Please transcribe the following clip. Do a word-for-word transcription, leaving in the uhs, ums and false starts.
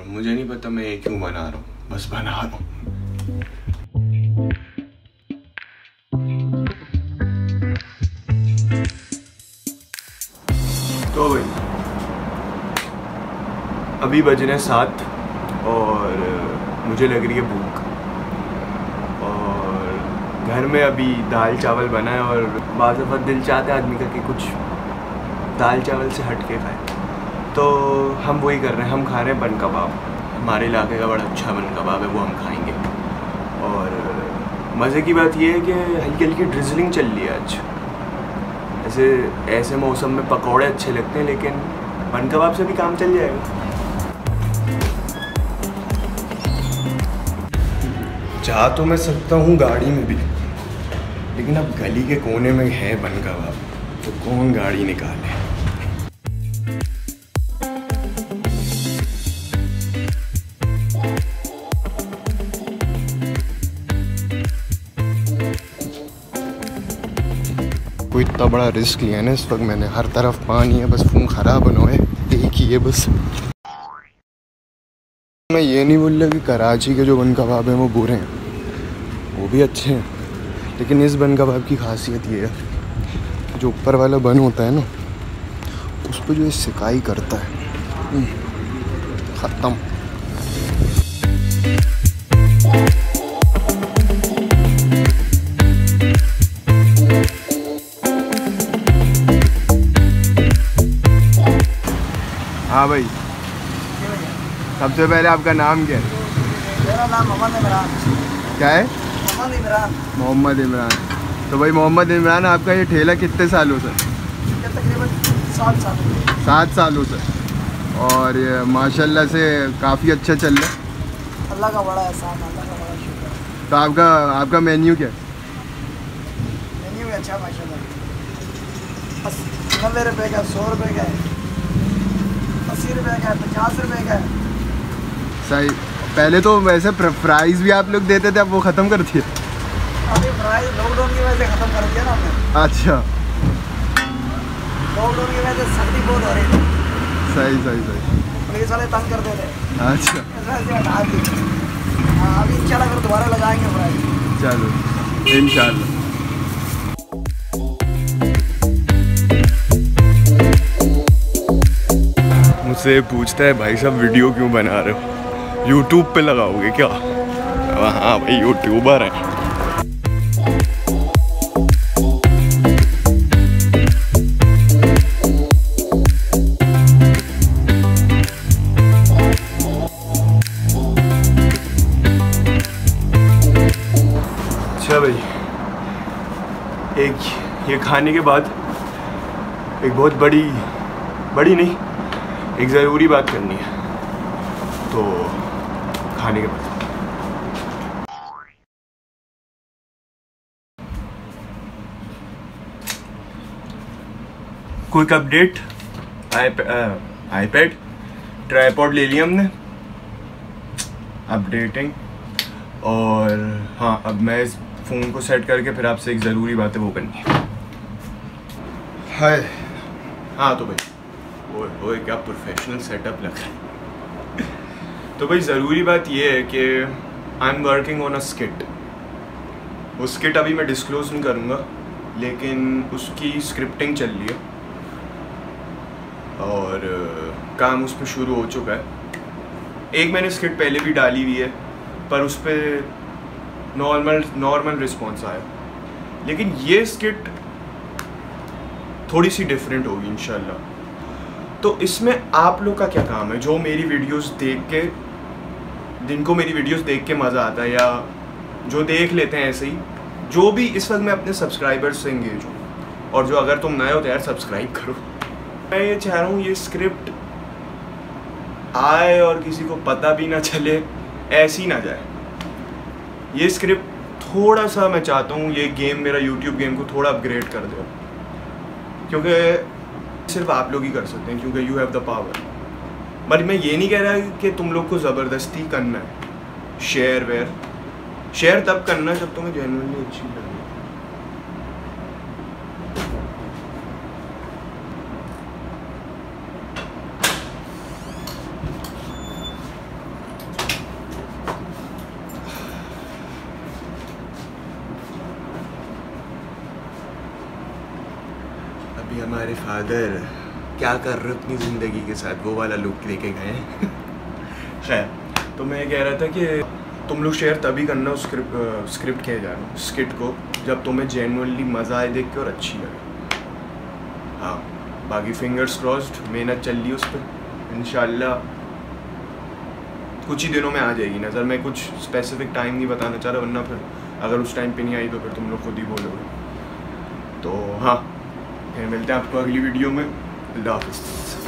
और मुझे नहीं पता मैं ये क्यों बना रहा हूँ, बस बना रहा हूँ। तो भाई अभी बज रहे हैं सात और मुझे लग रही है भूख, और घर में अभी दाल चावल बना है और बाज़ दफ़ा दिल चाहता है आदमी का कि कुछ दाल चावल से हट के खाए, तो हम वही कर रहे हैं। हम खा रहे हैं बन कबाब। हमारे इलाके का बड़ा अच्छा बन कबाब है, वो हम खाएंगे। और मज़े की बात यह है कि हल्की हल्की ड्रिजलिंग चल रही है आज। ऐसे ऐसे मौसम में पकौड़े अच्छे लगते हैं, लेकिन बन कबाब से भी काम चल जाएगा। जा तो मैं सकता हूँ गाड़ी में भी, लेकिन अब गली के कोने में है बन कबाब, तो कौन गाड़ी निकाले। कोई इतना बड़ा रिस्क लिया है ना इस वक्त मैंने। हर तरफ पानी है, बस फोन खराब ना होए, एक ही है बस। मैं ये नहीं बोल रहा कि कराची के जो बन कबाब हैं वो बुरे हैं, वो भी अच्छे हैं, लेकिन इस बन कबाब की खासियत ये है जो ऊपर वाला बन होता है ना, उस पर जो ये सिकाई करता है, ख़त्म। हाँ भाई, सबसे पहले आपका नाम क्या है? मेरा नाम मोहम्मद इमरान। क्या है? मोहम्मद इमरान। मोहम्मद इमरान। तो भाई मोहम्मद इमरान, आपका ये ठेला कितने सालों से? तकरीबन सात साल सात सालों से। और ये माशाल्लाह से काफ़ी अच्छा चल रहा है। अल्लाह का बड़ा एहसान, अल्लाह का बड़ा शुक्र। तो आपका आपका मेन्यू क्या है? मेन्यू भी अच्छा माशाल्लाह। बस नब्बे रुपये का, सौ रुपये का है, अस्सी रुपये का है, पचास रुपये का है। सही। पहले तो वैसे प्राइस भी आप लोग देते थे, अब वो ख़त्म कर दिए? अभी प्राइस लॉकडाउन की वजह से ख़त्म कर दिया ना हमने। अच्छा, लॉकडाउन की वजह से सर्दी बहुत हो रही थी। सही सही सही। पुलिस वाले तंग करते थे। अच्छा, हटा दी। हाँ, अभी इंशाल्लाह फिर दोबारा लगाएंगे प्राइस। चलो इंशाल्लाह। मुझसे पूछता है भाई साहब वीडियो क्यों बना रहे हो, यूट्यूब पे लगाओगे क्या? हाँ भाई, यूट्यूबर हैं। अच्छा भाई, एक ये खाने के बाद एक बहुत बड़ी बड़ी नहीं एक ज़रूरी बात करनी है, तो खाने के बाद क्विक अपडेट। आईपैड ट्राइपॉड ले लिया हमने, अपडेटिंग। और हाँ, अब मैं इस फ़ोन को सेट करके फिर आपसे एक ज़रूरी बात है वो करनी है। हाय। हाँ तो भाई, वो वो क्या प्रोफेशनल सेटअप लग रहा है। तो भाई ज़रूरी बात ये है कि I am working on a skit. वो स्किट अभी मैं डिस्क्लोज नहीं करूँगा, लेकिन उसकी स्क्रिप्टिंग चल रही है और uh, काम उस पर शुरू हो चुका है। एक मैंने स्किट पहले भी डाली हुई है, पर उस पर नॉर्मल नॉर्मल रिस्पॉन्स आया, लेकिन ये स्किट थोड़ी सी डिफरेंट होगी इंशाल्लाह। तो इसमें आप लोग का क्या काम है, जो मेरी वीडियोस देख के, जिनको मेरी वीडियोस देख के मज़ा आता है, या जो देख लेते हैं ऐसे ही, जो भी इस वक्त मैं अपने सब्सक्राइबर्स से इंगेज हूँ, और जो अगर तुम नए हो तो यार सब्सक्राइब करो। मैं ये चाह रहा हूँ ये स्क्रिप्ट आए और किसी को पता भी ना चले, ऐसी ना जाए। ये स्क्रिप्ट थोड़ा सा मैं चाहता हूँ ये गेम, मेरा यूट्यूब गेम को थोड़ा अपग्रेड कर दो, क्योंकि सिर्फ आप लोग ही कर सकते हैं, क्योंकि you have the power. But मैं ये नहीं कह रहा कि तुम लोग को ज़बरदस्ती करना है शेयर वेयर। शेयर तब करना जब तुम्हें जेन्युइनली अच्छी लगे। हमारे फादर क्या कर रहे अपनी ज़िंदगी के साथ, वो वाला लुक लेके गए हैं। खैर, तो मैं कह रहा था कि तुम लोग शेयर तभी करना उस स्क्रिप्ट स्क्रिप्ट कह जा रहा हूँ स्किट को, जब तुम्हें जेन्युइनली मज़ा आए देख के और अच्छी लगे। हाँ, बाकी फिंगर्स क्रॉस्ड, मेहनत चल रही उस पर, इंशाल्लाह कुछ ही दिनों में आ जाएगी नज़र। मैं कुछ स्पेसिफिक टाइम नहीं बताना चाह रहा, वरना फिर अगर उस टाइम पे नहीं आई तो फिर तुम लोग खुद ही बोलोगे। तो हाँ, फिर मिलते हैं आपको अगली वीडियो में। अल्लाह हाफ़िज़।